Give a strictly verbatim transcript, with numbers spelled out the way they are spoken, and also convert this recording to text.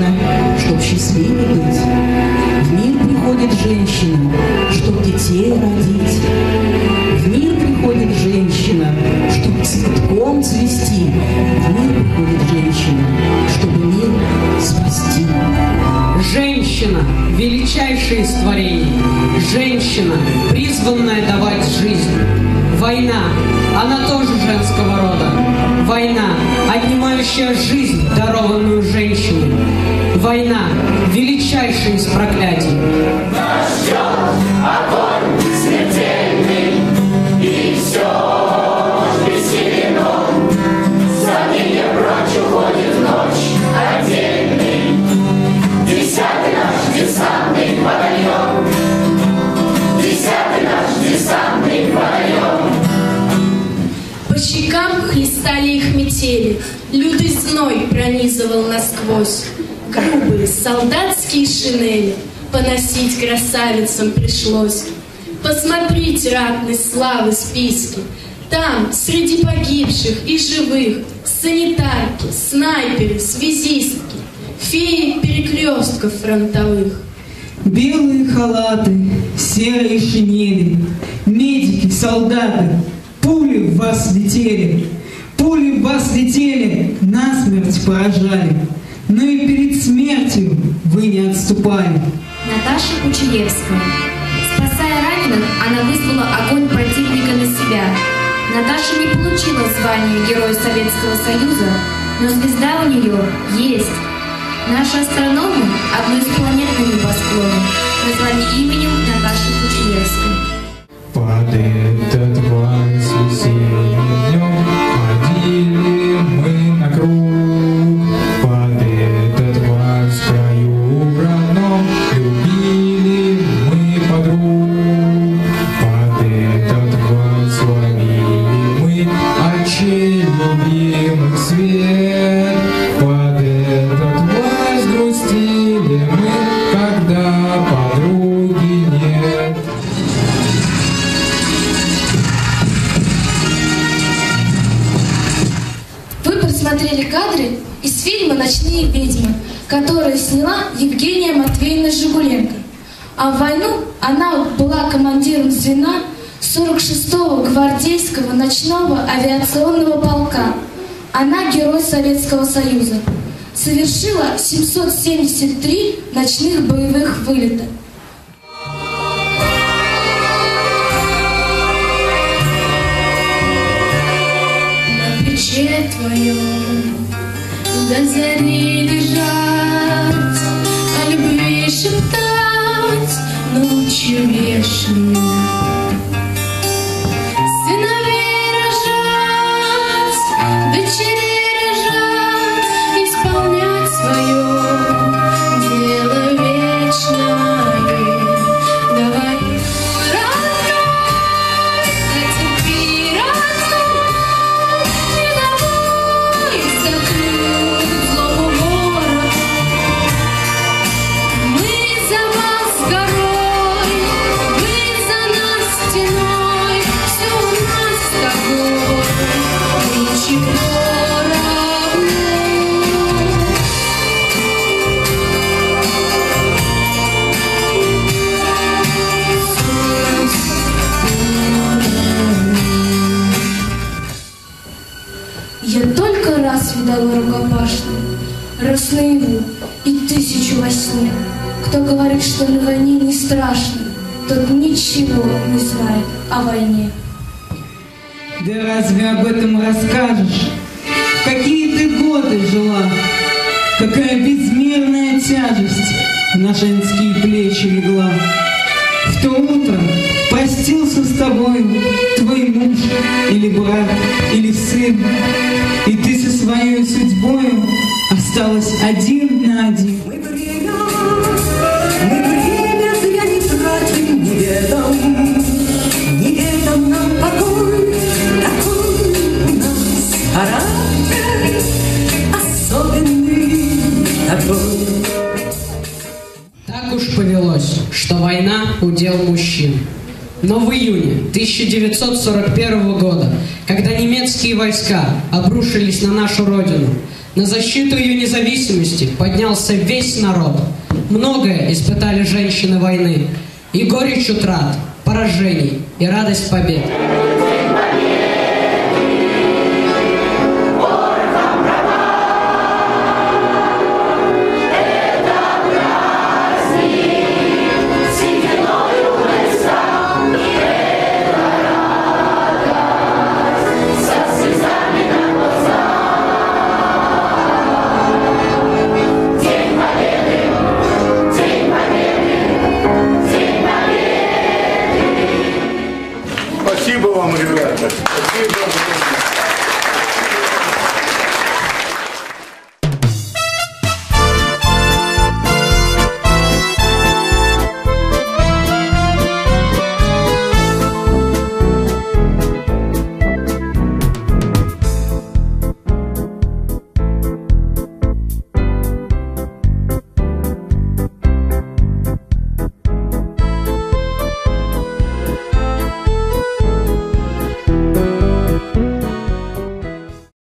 женщина, чтоб счастливее быть. В мир приходит женщина, чтоб детей родить. В мир приходит женщина, чтоб цветком цвести. В мир приходит женщина, чтобы мир спасти. Женщина – величайшее из творений. Женщина, призванная давать жизнь. Война – она тоже женского рода. Война, отнимающая жизнь, дарованную женщине. Война – величайшее из проклятий. Нас ждет огонь смертельный, и все бессилен. Сомнения прочь уходит в ночь отдельный. Десятый наш десантный батальон. Десятый наш десантный батальон. По щекам хлестали их метели, лютый зной пронизывал насквозь. Грубые солдатские шинели поносить красавицам пришлось. Посмотрите ратной славы списки. Там, среди погибших и живых, санитарки, снайперы, связистки, феи перекрестков фронтовых. Белые халаты, серые шинели, медики, солдаты, пули в вас летели, пули в вас летели, насмерть поражали, но и перед смертью вы не отступали. Наташа Кучеревская. Спасая раненых, она вызвала огонь противника на себя. Наташа не получила звание Героя Советского Союза, но звезда у нее есть. Наши астрономы одну из планет на небосклоне назвали именем Наташи Кучеревской. Под этот вальс весенним днем ходили мы на круг. Под этот вальс в краю родном любили мы подруг. Под этот вальс ловили мы очей любимых свет. Под этот вальс грустили мы, когда подруги нет. Смотрели кадры из фильма «Ночные ведьмы», который сняла Евгения Матвеевна Жигуленко. А в войну она была командиром звена сорок шестого гвардейского ночного авиационного полка. Она Герой Советского Союза. Совершила семьсот семьдесят три ночных боевых вылета. Твоем до зари лежать, о любви шептать ночью вешней, сыновей рожать, дочерей рожать, исполнять свое дело вечное. Давай, родной, а теперь родной, я только раз видала рукопашную, раз наяву и тысячу во сне. Кто говорит, что на войне не страшно, тот ничего не знает о войне. Да разве об этом расскажешь? В какие ты годы жила? Какая безмерная тяжесть на женские плечи легла. В то утро простился с тобой твой муж или брат, или сын, и ты со своей судьбою осталась один на один. Мы время, мы время зря не тратим, не ведом, не ведом нам покой, такой у нас характер особенный такой. Так уж повелось, что война – удел мужчин. Но в июне тысяча девятьсот сорок первого года, когда немецкие войска обрушились на нашу родину, На защиту ее независимости поднялся весь народ. Многое испытали женщины войны. И горечь утрат, поражений, и радость побед. Спасибо вам, ребята. Спасибо.